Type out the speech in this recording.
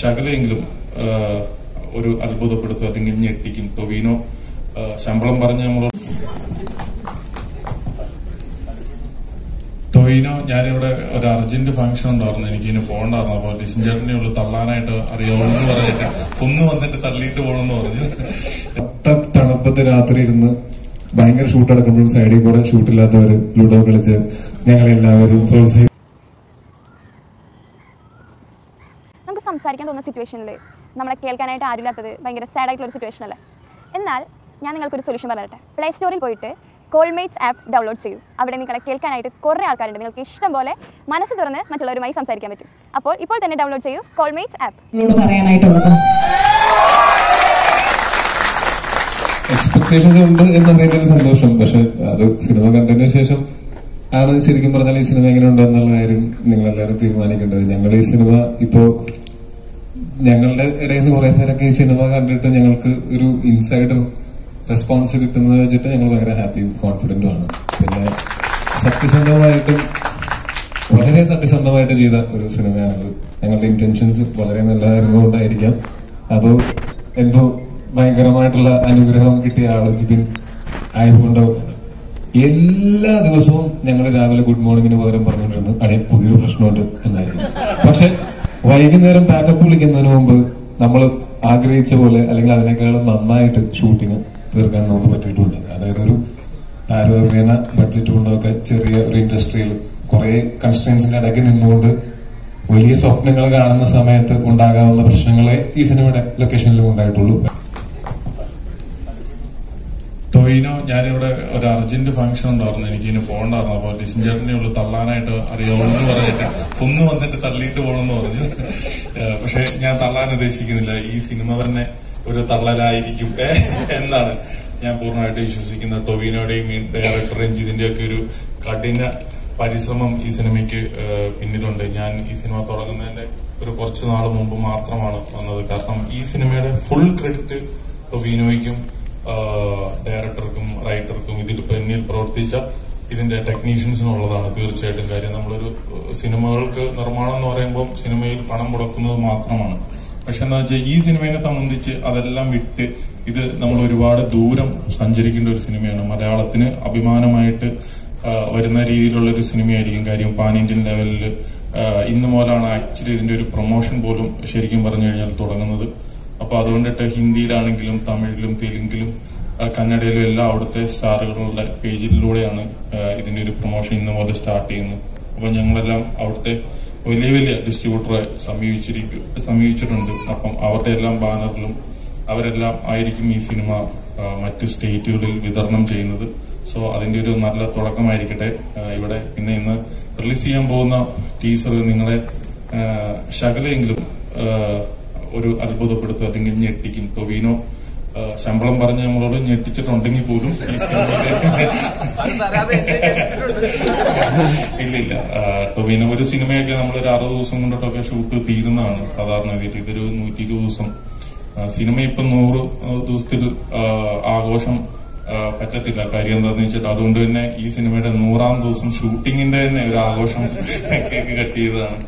ശകലെങ്കിലും ഒരു അത്ഭുതപ്പെടുത്തും അല്ലെങ്കിൽ ഞെട്ടിക്കും. ടൊവിനോ ശമ്പളം പറഞ്ഞ് നമ്മളോട് ടൊവിനോ ഞാനിവിടെ ഒരു അർജന്റ് ഫംഗ്ഷൻ ഉണ്ടായിരുന്നു, എനിക്ക് ഇനി പോകണ്ടായിരുന്നു. അപ്പൊ ലിസിൻ ചേട്ടനെ ഉള്ളു തള്ളാനായിട്ട് അറിയാവുന്ന പറഞ്ഞിട്ട് ഒന്ന് വന്നിട്ട് തള്ളിയിട്ട് പോകണമെന്ന് പറഞ്ഞു. തണുപ്പത്ത് രാത്രി ഇരുന്ന് ഭയങ്കര ഷൂട്ട് എടുക്കുമ്പോഴും സൈഡിൽ കൂടെ ഷൂട്ടില്ലാത്തവര് ലൂഡോ കളിച്ച് ഞങ്ങളെല്ലാവരും പ്രോത്സാഹിക്കും. നമുക്ക് സംസാരിക്കാൻ തോന്നുന്ന സിറ്റുവേഷനിൽ നമ്മളെ കേൾക്കാനായിട്ട് ആരുമില്ലാത്തത് ഭയങ്കര സാഡ് ആയിട്ടുള്ള ഒരു സിറ്റുവേഷൻ അല്ലേ. എന്നാൽ ഞാൻ നിങ്ങൾക്കൊരു സൊല്യൂഷൻ പറയട്ടെ. പ്ലേ സ്റ്റോറിൽ പോയിട്ട് കോൾമേറ്റ്സ് ആപ്പ് ഡൗൺലോഡ് ചെയ്യൂ. അവിടെ നിങ്ങളെ കേൾക്കാനായിട്ട് കുറേ ആൾക്കാരുണ്ട്. നിങ്ങൾക്ക് ഇഷ്ടം പോലെ മനസ്സ് തുറന്ന് മറ്റുള്ളവരുമായി സംസാരിക്കാൻ പറ്റും. അപ്പോൾ ഇപ്പോൾ തന്നെ ഡൗൺലോഡ് ചെയ്യൂ കോൾമേറ്റ്സ് ആപ്പ്. എക്സ്പെക്ടേഷൻസ് ഉണ്ട് എന്നറിയുന്നതിൽ സന്തോഷം. പക്ഷെ അത് സിനിമ കണ്ടതിന് ശേഷം ആണ് ശരിക്കും പറഞ്ഞാൽ ഈ സിനിമ എങ്ങനെ ഉണ്ടെന്നുള്ള കാര്യം നിങ്ങളെല്ലാവരും തീരുമാനിക്കേണ്ടത്. ഞങ്ങൾ ഈ സിനിമ ഇപ്പോ ഞങ്ങളുടെ ഇടയിൽ നിന്ന് കുറെ പേരൊക്കെ ഈ സിനിമ കണ്ടിട്ട് ഞങ്ങൾക്ക് ഒരു ഇൻസൈഡർ റെസ്പോൺസ് കിട്ടുന്നത് വെച്ചിട്ട് ഞങ്ങൾ ഭയങ്കര ഹാപ്പിയും കോൺഫിഡന്റും ആണ്. പിന്നെ സത്യസന്ധമായിട്ടും വളരെ സത്യസന്ധമായിട്ട് ചെയ്ത ഒരു സിനിമയാണത്. ഞങ്ങളുടെ ഇന്റൻഷൻസ് വളരെ നല്ലതായിരുന്നുകൊണ്ടായിരിക്കാം അതോ എന്തോ ഭയങ്കരമായിട്ടുള്ള അനുഗ്രഹം കിട്ടിയ ആള് ജിതിൻ ആയതുകൊണ്ടോ എല്ലാ ദിവസവും ഞങ്ങൾ രാവിലെ ഗുഡ് മോർണിംഗിന് പകരം പറഞ്ഞുകൊണ്ടിരുന്നു അടേ പുതിയൊരു പ്രശ്നമുണ്ട് എന്നായിരുന്നു. പക്ഷെ വൈകുന്നേരം പാക്കപ്പ് വിളിക്കുന്നതിന് മുമ്പ് നമ്മൾ ആഗ്രഹിച്ച പോലെ അല്ലെങ്കിൽ അതിനേക്കാളും നന്നായിട്ട് ഷൂട്ടിങ് തീർക്കാൻ നമുക്ക് പറ്റിയിട്ടുണ്ട്. അതായത് ഒരു താരതമ്യേന ബഡ്ജറ്റ് കൊണ്ടൊക്കെ ചെറിയ ഒരു ഇൻഡസ്ട്രിയിൽ കുറെ കൺസ്ട്രെയിൻസിന്റെ ഇടയ്ക്ക് നിന്നുകൊണ്ട് വലിയ സ്വപ്നങ്ങൾ കാണുന്ന സമയത്ത് ഉണ്ടാകാവുന്ന പ്രശ്നങ്ങളെ ഈ സിനിമയുടെ ലൊക്കേഷനിലും ഉണ്ടായിട്ടുള്ളൂ. ടൊവിനോ ഞാനിവിടെ ഒരു അർജന്റ് ഫംഗ്ഷൻ ഉണ്ടായിരുന്നു, എനിക്ക് ഇനി പോകണ്ടായിരുന്നു. അപ്പൊ ലിസിൻ ചേട്ടനെ ഉള്ളു തള്ളാനായിട്ട് അറിയാവുന്ന പറഞ്ഞിട്ട് ഒന്ന് വന്നിട്ട് തള്ളിയിട്ട് പോകണമെന്ന് പറഞ്ഞു. പക്ഷെ ഞാൻ തള്ളാൻ ഉദ്ദേശിക്കുന്നില്ല. ഈ സിനിമ തന്നെ ഒരു തള്ളലായിരിക്കും എന്നാണ് ഞാൻ പൂർണ്ണമായിട്ട് വിശ്വസിക്കുന്നത്. ടൊവിനോയുടെയും ഡയറക്ടർ രഞ്ജിതിന്റെ ഒക്കെ ഒരു കഠിന പരിശ്രമം ഈ സിനിമയ്ക്ക് പിന്നിലുണ്ട്. ഞാൻ ഈ സിനിമ തുടങ്ങുന്നതിന്റെ ഒരു കുറച്ചു നാൾ മുമ്പ് മാത്രമാണ് വന്നത്. കാരണം ഈ സിനിമയുടെ ഫുൾ ക്രെഡിറ്റ് ടൊവിനോയ്ക്കും ഡയറക്ടർക്കും റൈറ്റർക്കും ഇതിൽ പിന്നിൽ പ്രവർത്തിച്ച ഇതിന്റെ ടെക്നീഷ്യൻസിനുള്ളതാണ് തീർച്ചയായിട്ടും. കാര്യം നമ്മളൊരു സിനിമകൾക്ക് നിർമ്മാണം എന്ന് പറയുമ്പോൾ സിനിമയിൽ പണം മുടക്കുന്നത് മാത്രമാണ്. പക്ഷെ എന്താ വെച്ചാൽ ഈ സിനിമയെ സംബന്ധിച്ച് അതെല്ലാം വിട്ട് ഇത് നമ്മൾ ഒരുപാട് ദൂരം സഞ്ചരിക്കേണ്ട ഒരു സിനിമയാണ്. മലയാളത്തിന് അഭിമാനമായിട്ട് വരുന്ന രീതിയിലുള്ള ഒരു സിനിമയായിരിക്കും. കാര്യം പാൻ ഇന്ത്യൻ ലെവലിൽ ഇന്ന് മുതലാണ് ആക്ച്വലി ഇതിന്റെ ഒരു പ്രൊമോഷൻ പോലും ശരിക്കും പറഞ്ഞു കഴിഞ്ഞാൽ തുടങ്ങുന്നത്. അപ്പൊ അതുകൊണ്ടിട്ട് ഹിന്ദിയിലാണെങ്കിലും തമിഴിലും തെലുങ്കിലും കന്നഡയിലും എല്ലാം അവിടുത്തെ സ്റ്റാറുകളുടെ പേജിലൂടെയാണ് ഇതിന്റെ ഒരു പ്രൊമോഷൻ ഇന്ന് മുതൽ സ്റ്റാർട്ട് ചെയ്യുന്നത്. അപ്പൊ ഞങ്ങളെല്ലാം അവിടുത്തെ വലിയ വലിയ ഡിസ്ട്രിബ്യൂട്ടറെ സമീപിച്ചിട്ടുണ്ട്. അപ്പം അവരുടെ എല്ലാം ബാനറിലും അവരെല്ലാം ആയിരിക്കും ഈ സിനിമ മറ്റ് സ്റ്റേറ്റുകളിൽ വിതരണം ചെയ്യുന്നത്. സോ അതിന്റെ ഒരു നല്ല തുടക്കമായിരിക്കട്ടെ ഇവിടെ. പിന്നെ ഇന്ന് റിലീസ് ചെയ്യാൻ പോകുന്ന ടീസർ നിങ്ങളെ ശകലെങ്കിലും ഒരു അത്ഭുതപ്പെടുത്തും അല്ലെങ്കിൽ ഞെട്ടിക്കും. ടൊവിനോ ശമ്പളം പറഞ്ഞ് നമ്മളോട് ഞെട്ടിച്ചിട്ടുണ്ടെങ്കിൽ പോലും ഈ സിനിമയില് ഇല്ലില്ല. ടൊവിനോ ഒരു സിനിമയൊക്കെ നമ്മളൊരു 60 ദിവസം കൊണ്ടിട്ടൊക്കെ ഷൂട്ട് തീരുന്നതാണ് സാധാരണ ഗതിയിൽ. ഇതൊരു 120 ദിവസം സിനിമ. ഇപ്പൊ 100 ദിവസത്തിൽ ആഘോഷം പറ്റത്തില്ല. കാര്യം എന്താന്ന് വെച്ചിട്ട് അതുകൊണ്ട് തന്നെ ഈ സിനിമയുടെ 100ാം ദിവസം ഷൂട്ടിങ്ങിന്റെ തന്നെ ഒരു ആഘോഷം കേക്ക് കട്ട് ചെയ്തതാണ്.